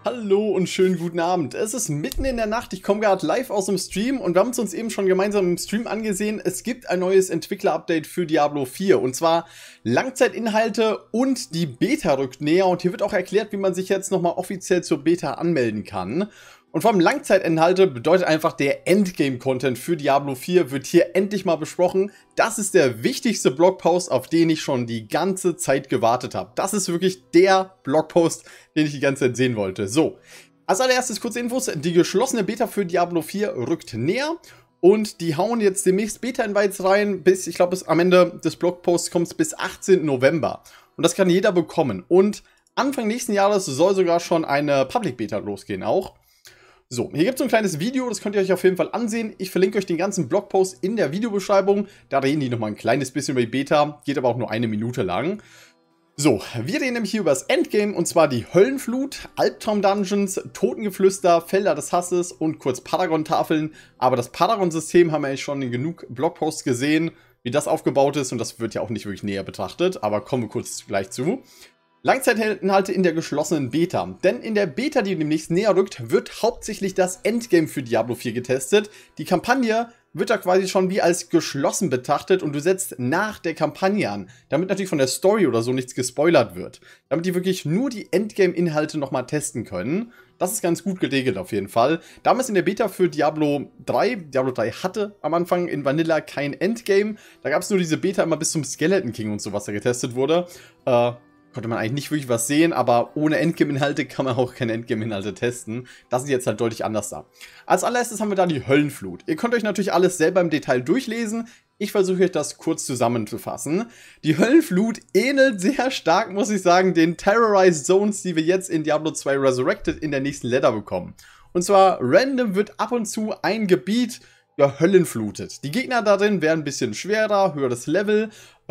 Hallo und schönen guten Abend. Es ist mitten in der Nacht, ich komme gerade live aus dem Stream und wir haben es uns eben schon gemeinsam im Stream angesehen. Es gibt ein neues Entwickler-Update für Diablo 4 und zwar Langzeitinhalte und die Beta rückt näher und hier wird auch erklärt, wie man sich jetzt nochmal offiziell zur Beta anmelden kann. Und vor allem Langzeitinhalte bedeutet einfach, der Endgame-Content für Diablo 4 wird hier endlich mal besprochen. Das ist der wichtigste Blogpost, auf den ich schon die ganze Zeit gewartet habe. Das ist wirklich der Blogpost, den ich die ganze Zeit sehen wollte. So, als allererstes kurze Infos. Die geschlossene Beta für Diablo 4 rückt näher. Und die hauen jetzt demnächst Beta-Invites rein, bis, ich glaube, am Ende des Blogposts kommt es bis 18. November. Und das kann jeder bekommen. Und Anfang nächsten Jahres soll sogar schon eine Public-Beta losgehen auch. So, hier gibt es so ein kleines Video, das könnt ihr euch auf jeden Fall ansehen. Ich verlinke euch den ganzen Blogpost in der Videobeschreibung. Da reden die nochmal ein kleines bisschen über die Beta, geht aber auch nur 1 Minute lang. So, wir reden nämlich hier über das Endgame, und zwar die Höllenflut, Albtraum-Dungeons, Totengeflüster, Felder des Hasses und kurz Paragon-Tafeln. Aber das Paragon-System haben wir eigentlich schon in genug Blogposts gesehen, wie das aufgebaut ist. Und das wird ja auch nicht wirklich näher betrachtet, aber kommen wir kurz gleich zu. Langzeitinhalte in der geschlossenen Beta. Denn in der Beta, die demnächst näher rückt, wird hauptsächlich das Endgame für Diablo 4 getestet. Die Kampagne wird da quasi schon wie als geschlossen betrachtet und du setzt nach der Kampagne an, damit natürlich von der Story oder so nichts gespoilert wird. Damit die wirklich nur die Endgame-Inhalte nochmal testen können. Das ist ganz gut geregelt auf jeden Fall. Damals in der Beta für Diablo 3, Diablo 3 hatte am Anfang in Vanilla kein Endgame. Da gab es nur diese Beta immer bis zum Skeleton King und so, was da getestet wurde. Konnte man eigentlich nicht wirklich was sehen, aber ohne Endgame-Inhalte kann man auch keine Endgame-Inhalte testen. Das ist jetzt halt deutlich anders da. Als allererstes haben wir da die Höllenflut. Ihr könnt euch natürlich alles selber im Detail durchlesen. Ich versuche euch das kurz zusammenzufassen. Die Höllenflut ähnelt sehr stark, muss ich sagen, den Terrorized Zones, die wir jetzt in Diablo 2 Resurrected in der nächsten Letter bekommen. Und zwar random wird ab und zu ein Gebiet höllenflutet. Die Gegner darin werden ein bisschen schwerer, höheres Level,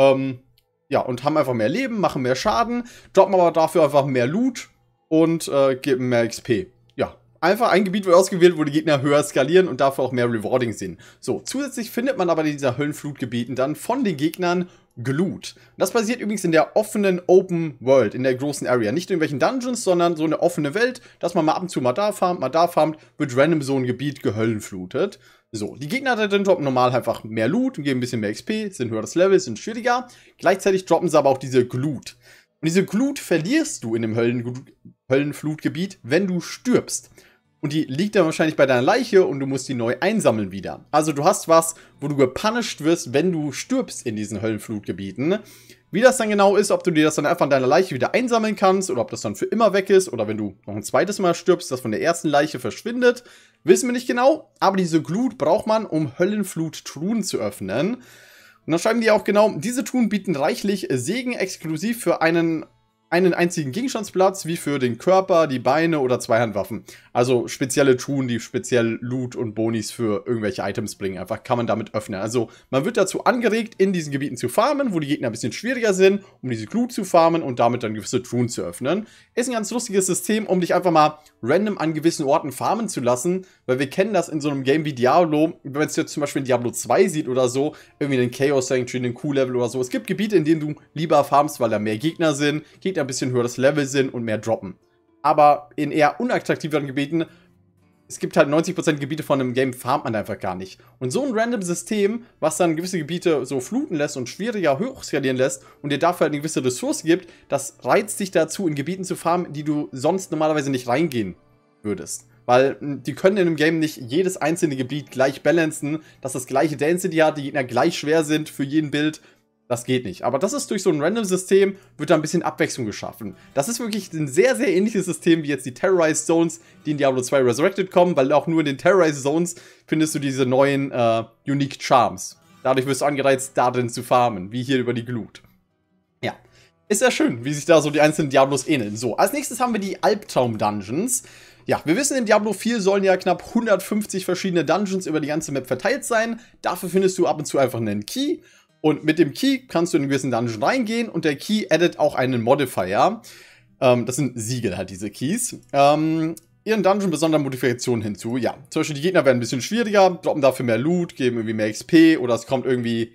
ja, und haben einfach mehr Leben, machen mehr Schaden, droppen aber dafür einfach mehr Loot und geben mehr XP. Ja, einfach ein Gebiet wird ausgewählt, wo die Gegner höher skalieren und dafür auch mehr Rewarding sind. So, zusätzlich findet man aber in dieser Höllenflutgebieten dann von den Gegnern Glut. Das passiert übrigens in der offenen Open World, in der großen Area. Nicht in irgendwelchen Dungeons, sondern so eine offene Welt, dass man mal ab und zu mal da farmt, wird random so ein Gebiet gehöllenflutet. So, die Gegner da drin droppen normal einfach mehr Loot und geben ein bisschen mehr XP, sind höheres Level, sind schwieriger. Gleichzeitig droppen sie aber auch diese Glut. Und diese Glut verlierst du in dem Höllenflutgebiet, wenn du stirbst. Und die liegt dann wahrscheinlich bei deiner Leiche und du musst die neu einsammeln wieder. Also du hast was, wo du gepunished wirst, wenn du stirbst in diesen Höllenflutgebieten. Wie das dann genau ist, ob du dir das dann einfach an deiner Leiche wieder einsammeln kannst oder ob das dann für immer weg ist oder wenn du noch ein zweites Mal stirbst, das von der ersten Leiche verschwindet, wissen wir nicht genau. Aber diese Glut braucht man, um Höllenflut-Truhen zu öffnen. Und dann schreiben die auch genau, diese Truhen bieten reichlich Segen exklusiv für einen einzigen Gegenstandsplatz, wie für den Körper, die Beine oder Zweihandwaffen. Also spezielle Truhen, die speziell Loot und Bonis für irgendwelche Items bringen. Einfach kann man damit öffnen. Also man wird dazu angeregt, in diesen Gebieten zu farmen, wo die Gegner ein bisschen schwieriger sind, um diese Glut zu farmen und damit dann gewisse Truhen zu öffnen. Ist ein ganz lustiges System, um dich einfach mal random an gewissen Orten farmen zu lassen, weil wir kennen das in so einem Game wie Diablo, wenn man es jetzt zum Beispiel in Diablo 2 sieht oder so, irgendwie einen Chaos Sanctuary, einen Q-Level oder so. Es gibt Gebiete, in denen du lieber farmst, weil da mehr Gegner sind, Gegner ein bisschen höheres Level sind und mehr droppen. Aber in eher unattraktiveren Gebieten, es gibt halt 90% Gebiete von einem Game, farmt man einfach gar nicht. Und so ein random System, was dann gewisse Gebiete so fluten lässt und schwieriger hochskalieren lässt und dir dafür halt eine gewisse Ressource gibt, das reizt dich dazu, in Gebieten zu farmen, die du sonst normalerweise nicht reingehen würdest. Weil die können in einem Game nicht jedes einzelne Gebiet gleich balancen, dass das gleiche Density hat, die Gegner gleich schwer sind für jeden Bild. Das geht nicht. Aber das ist durch so ein Random-System, wird da ein bisschen Abwechslung geschaffen. Das ist wirklich ein sehr, sehr ähnliches System wie jetzt die Terrorized Zones, die in Diablo 2 Resurrected kommen, weil auch nur in den Terrorized Zones findest du diese neuen Unique Charms. Dadurch wirst du angereizt, da drin zu farmen, wie hier über die Glut. Ja, ist ja schön, wie sich da so die einzelnen Diablos ähneln. So, als nächstes haben wir die Albtraum-Dungeons. Ja, wir wissen, in Diablo 4 sollen ja knapp 150 verschiedene Dungeons über die ganze Map verteilt sein. Dafür findest du ab und zu einfach einen Key. Und mit dem Key kannst du in einen gewissen Dungeon reingehen und der Key addet auch einen Modifier. Das sind Siegel halt, diese Keys. Ihren Dungeon besondere Modifikationen hinzu. Ja, zum Beispiel die Gegner werden ein bisschen schwieriger, droppen dafür mehr Loot, geben irgendwie mehr XP oder es kommt irgendwie,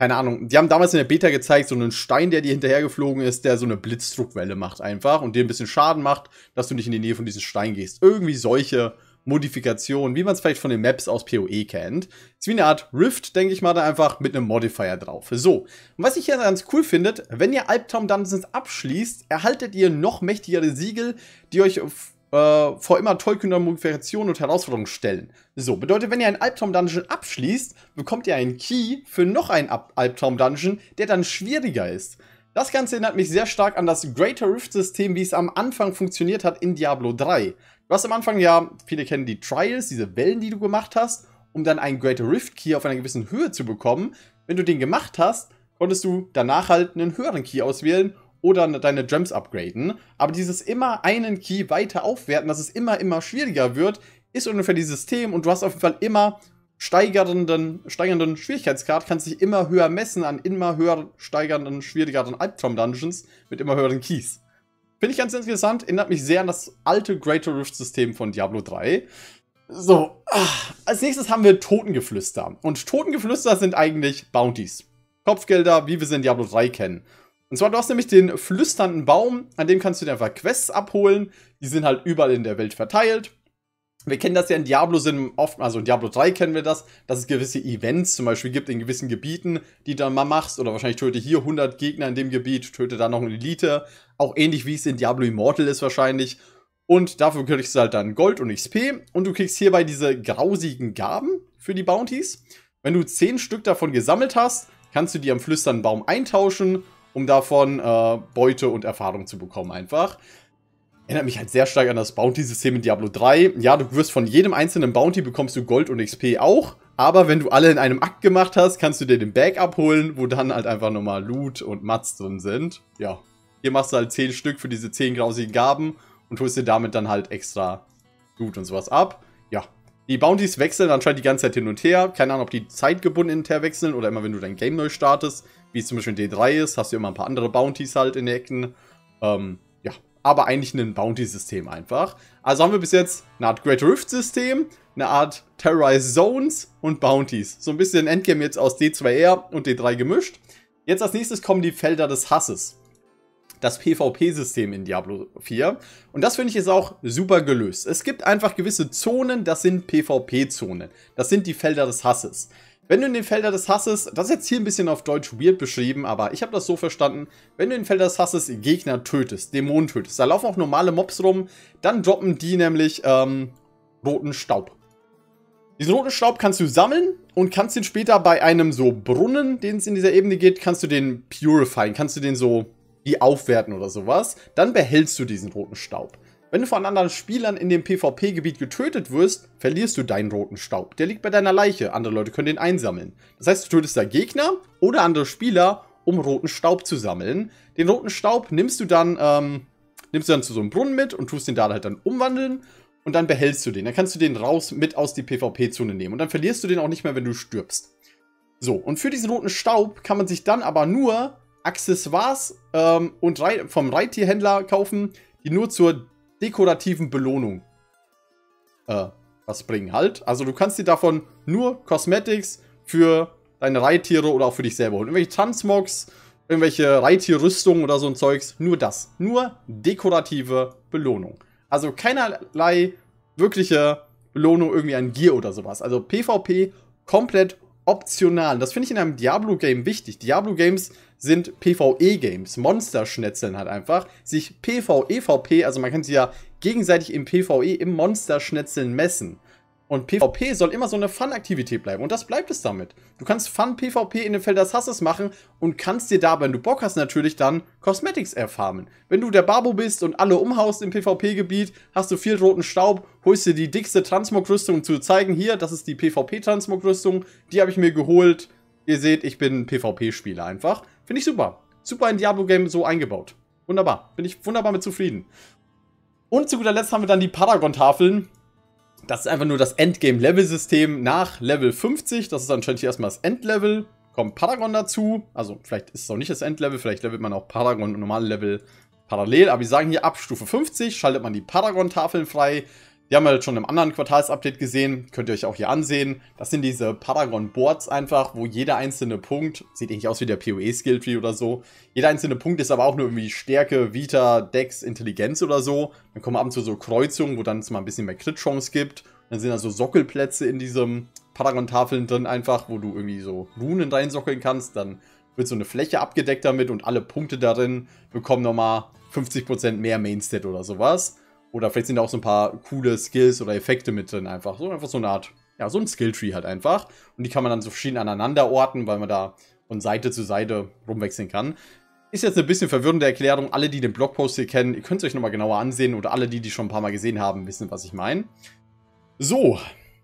keine Ahnung, die haben damals in der Beta gezeigt, so einen Stein, der dir hinterhergeflogen ist, der so eine Blitzdruckwelle macht einfach und dir ein bisschen Schaden macht, dass du nicht in die Nähe von diesem Stein gehst. Irgendwie solche Modifikationen, wie man es vielleicht von den Maps aus PoE kennt. Ist wie eine Art Rift, denke ich mal, da einfach mit einem Modifier drauf. So, und was ich hier ganz cool finde, wenn ihr Albtraum Dungeons abschließt, erhaltet ihr noch mächtigere Siegel, die euch vor immer tollkühner Modifikationen und Herausforderungen stellen. So, bedeutet, wenn ihr einen Albtraum-Dungeon abschließt, bekommt ihr einen Key für noch einen Albtraum-Dungeon, der dann schwieriger ist. Das Ganze erinnert mich sehr stark an das Greater Rift-System, wie es am Anfang funktioniert hat in Diablo 3. Du hast am Anfang ja, viele kennen die Trials, diese Wellen, die du gemacht hast, um dann einen Greater Rift-Key auf einer gewissen Höhe zu bekommen. Wenn du den gemacht hast, konntest du danach halt einen höheren Key auswählen oder deine Gems upgraden. Aber dieses immer einen Key weiter aufwerten, dass es immer schwieriger wird, ist ungefähr dieses System. Und du hast auf jeden Fall immer steigernden Schwierigkeitsgrad, kannst dich immer höher messen an immer höher steigernden, schwierigeren Albtraum-Dungeons mit immer höheren Keys. Finde ich ganz interessant, erinnert mich sehr an das alte Greater Rift-System von Diablo 3. So, als nächstes haben wir Totengeflüster. Und Totengeflüster sind eigentlich Bounties. Kopfgelder, wie wir sie in Diablo 3 kennen. Und zwar, du hast nämlich den flüsternden Baum, an dem kannst du dir einfach Quests abholen. Die sind halt überall in der Welt verteilt. Wir kennen das ja in Diablo, also in Diablo 3 kennen wir das, dass es gewisse Events zum Beispiel gibt in gewissen Gebieten, die du dann mal machst. Oder wahrscheinlich töte hier 100 Gegner in dem Gebiet, töte da noch eine Elite. Auch ähnlich wie es in Diablo Immortal ist wahrscheinlich. Und dafür kriegst du halt dann Gold und XP. Und du kriegst hierbei diese grausigen Gaben für die Bounties. Wenn du 10 Stück davon gesammelt hast, kannst du die am flüsternden Baum eintauschen, um davon Beute und Erfahrung zu bekommen einfach. Erinnert mich halt sehr stark an das Bounty-System in Diablo 3. Ja, du wirst von jedem einzelnen Bounty bekommst du Gold und XP auch. Aber wenn du alle in einem Akt gemacht hast, kannst du dir den Bag abholen, wo dann halt einfach nochmal Loot und Mats drin sind. Ja, hier machst du halt 10 Stück für diese 10 grausigen Gaben und holst dir damit dann halt extra Loot und sowas ab. Ja, die Bounties wechseln anscheinend die ganze Zeit hin und her. Keine Ahnung, ob die zeitgebunden hin und her wechseln oder immer wenn du dein Game neu startest. Wie es zum Beispiel in D3 ist, hast du immer ein paar andere Bounties halt in den Ecken. Ja, aber eigentlich ein Bounty-System einfach. Also haben wir bis jetzt eine Art Great Rift-System, eine Art Terrorized Zones und Bounties. So ein bisschen Endgame jetzt aus D2R und D3 gemischt. Jetzt als nächstes kommen die Felder des Hasses. Das PvP-System in Diablo 4. Und das finde ich ist auch super gelöst. Es gibt einfach gewisse Zonen, das sind PvP-Zonen. Das sind die Felder des Hasses. Wenn du in den Felder des Hasses, das ist jetzt hier ein bisschen auf Deutsch weird beschrieben, aber ich habe das so verstanden, wenn du in den Felder des Hasses Gegner tötest, Dämonen tötest, da laufen auch normale Mobs rum, dann droppen die nämlich roten Staub. Diesen roten Staub kannst du sammeln und kannst den später bei einem so Brunnen, den es in dieser Ebene geht, kannst du den purifieren, kannst du den so wie aufwerten oder sowas. Dann behältst du diesen roten Staub. Wenn du von anderen Spielern in dem PvP-Gebiet getötet wirst, verlierst du deinen roten Staub. Der liegt bei deiner Leiche. Andere Leute können den einsammeln. Das heißt, du tötest da Gegner oder andere Spieler, um roten Staub zu sammeln. Den roten Staub nimmst du dann zu so einem Brunnen mit und tust den da halt dann umwandeln. Und dann behältst du den. Dann kannst du den mit aus die PvP-Zone nehmen. Und dann verlierst du den auch nicht mehr, wenn du stirbst. So, und für diesen roten Staub kann man sich dann aber nur Accessoires vom Reittierhändler kaufen, die nur zur dekorativen Belohnung was bringen halt. Also du kannst dir davon nur Cosmetics für deine Reittiere oder auch für dich selber holen. Irgendwelche Transmogs, irgendwelche Reittierrüstungen oder so ein Zeugs. Nur das. Nur dekorative Belohnung. Also keinerlei wirkliche Belohnung irgendwie an Gear oder sowas. Also PvP komplett optional. Das finde ich in einem Diablo-Game wichtig. Diablo-Games sind PvE-Games. Monster-Schnetzeln halt einfach. Sich PvE-VP, also man kann sich ja gegenseitig im PvE im Monster-Schnetzeln messen. Und PvP soll immer so eine Fun-Aktivität bleiben. Und das bleibt es damit. Du kannst Fun-PvP in den Feldern des Hasses machen und kannst dir da, wenn du Bock hast, natürlich dann Cosmetics erfarmen. Wenn du der Babo bist und alle umhaust im PvP-Gebiet, hast du viel roten Staub, holst dir die dickste Transmog-Rüstung, um zu zeigen, hier, das ist die PvP-Transmog-Rüstung, die habe ich mir geholt. Ihr seht, ich bin ein PvP-Spieler einfach. Finde ich super. Super in Diablo-Game so eingebaut. Wunderbar. Bin ich wunderbar mit zufrieden. Und zu guter Letzt haben wir dann die Paragon-Tafeln. Das ist einfach nur das Endgame-Level-System nach Level 50. Das ist anscheinend hier erstmal das Endlevel. Kommt Paragon dazu. Also vielleicht ist es auch nicht das Endlevel. Vielleicht levelt man auch Paragon und normale Level parallel. Aber wir sagen hier ab Stufe 50 schaltet man die Paragon-Tafeln frei. Die haben wir jetzt schon im anderen Quartalsupdate gesehen, könnt ihr euch auch hier ansehen. Das sind diese Paragon-Boards einfach, wo jeder einzelne Punkt, sieht eigentlich aus wie der PoE-Skilltree oder so, jeder einzelne Punkt ist aber auch nur irgendwie Stärke, Vita, Dex, Intelligenz oder so. Dann kommen ab und zu so Kreuzungen, wo dann es mal ein bisschen mehr Crit-Chance gibt. Dann sind da so Sockelplätze in diesem Paragon-Tafeln drin einfach, wo du irgendwie so Runen reinsockeln kannst. Dann wird so eine Fläche abgedeckt damit und alle Punkte darin bekommen nochmal 50% mehr Mainstat oder sowas. Oder vielleicht sind da auch so ein paar coole Skills oder Effekte mit drin einfach. So einfach so eine Art, ja, so ein Skilltree halt einfach. Und die kann man dann so verschieden aneinander orten, weil man da von Seite zu Seite rumwechseln kann. Ist jetzt eine bisschen verwirrende Erklärung. Alle, die den Blogpost hier kennen, ihr könnt es euch nochmal genauer ansehen. Oder alle, die schon ein paar Mal gesehen haben, wissen, was ich meine. So.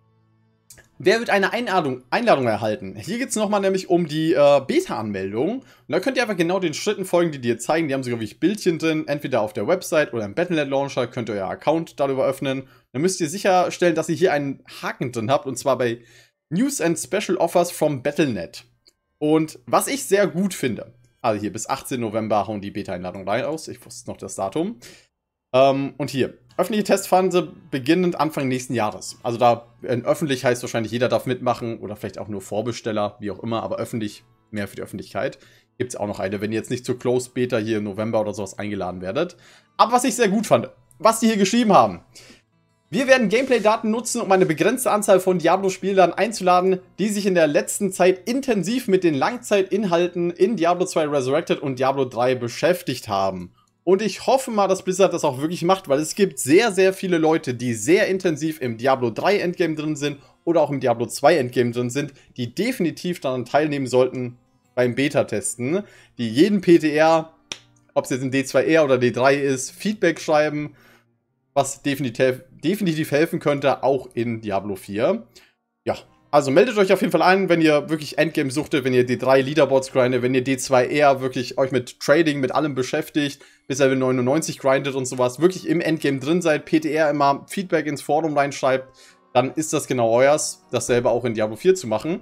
Wer wird eine Einladung erhalten? Hier geht es nochmal nämlich um die Beta-Anmeldung. Und da könnt ihr einfach genau den Schritten folgen, die dir zeigen. Die haben sogar wie Bildchen drin, entweder auf der Website oder im Battle.net-Launcher könnt ihr euer Account darüber öffnen. Dann müsst ihr sicherstellen, dass ihr hier einen Haken drin habt, und zwar bei News and Special Offers from Battle.net. Und was ich sehr gut finde, also hier bis 18. November hauen die Beta-Einladung rein aus. Ich wusste noch das Datum. Und hier, öffentliche Testphase beginnend Anfang nächsten Jahres. Also da öffentlich heißt wahrscheinlich, jeder darf mitmachen oder vielleicht auch nur Vorbesteller, wie auch immer, aber öffentlich, mehr für die Öffentlichkeit. Gibt es auch noch eine, wenn ihr jetzt nicht zur Closed Beta hier im November oder sowas eingeladen werdet. Aber was ich sehr gut fand, was die hier geschrieben haben. Wir werden Gameplay-Daten nutzen, um eine begrenzte Anzahl von Diablo-Spielern einzuladen, die sich in der letzten Zeit intensiv mit den Langzeitinhalten in Diablo 2 Resurrected und Diablo 3 beschäftigt haben. Und ich hoffe mal, dass Blizzard das auch wirklich macht, weil es gibt sehr, sehr viele Leute, die sehr intensiv im Diablo 3 Endgame drin sind oder auch im Diablo 2 Endgame drin sind, die definitiv daran teilnehmen sollten beim Beta-Testen, die jeden PTR, ob es jetzt in D2R oder D3 ist, Feedback schreiben, was definitiv helfen könnte, auch in Diablo 4. Ja, also meldet euch auf jeden Fall an, wenn ihr wirklich Endgame suchtet, wenn ihr D3 Leaderboards grindet, wenn ihr D2R wirklich euch mit Trading, mit allem beschäftigt, bis Level 99 grindet und sowas, wirklich im Endgame drin seid, PTR immer Feedback ins Forum reinschreibt, dann ist das genau euers, dasselbe auch in Diablo 4 zu machen.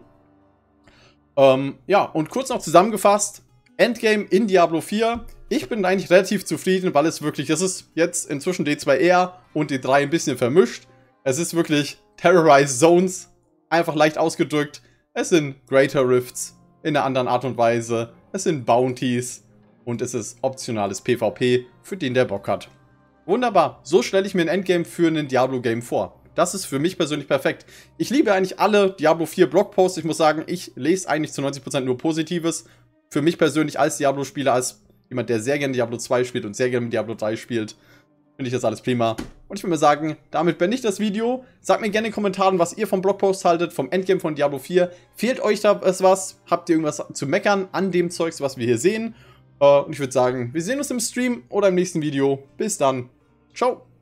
Ja, und kurz noch zusammengefasst, Endgame in Diablo 4. Ich bin eigentlich relativ zufrieden, weil es wirklich, es ist jetzt inzwischen D2R und D3 ein bisschen vermischt. Es ist wirklich Terrorized Zones, einfach leicht ausgedrückt. Es sind Greater Rifts in einer anderen Art und Weise. Es sind Bounties und es ist optionales PvP, für den der Bock hat. Wunderbar, so stelle ich mir ein Endgame für ein Diablo-Game vor. Das ist für mich persönlich perfekt. Ich liebe eigentlich alle Diablo 4 Blogposts. Ich muss sagen, ich lese eigentlich zu 90% nur Positives. Für mich persönlich als Diablo-Spieler, als jemand, der sehr gerne Diablo 2 spielt und sehr gerne Diablo 3 spielt, finde ich das alles prima. Und ich würde mal sagen, damit beende ich das Video. Sagt mir gerne in den Kommentaren, was ihr vom Blogpost haltet, vom Endgame von Diablo 4. Fehlt euch da was? Habt ihr irgendwas zu meckern an dem Zeugs, was wir hier sehen? Und ich würde sagen, wir sehen uns im Stream oder im nächsten Video. Bis dann. Ciao.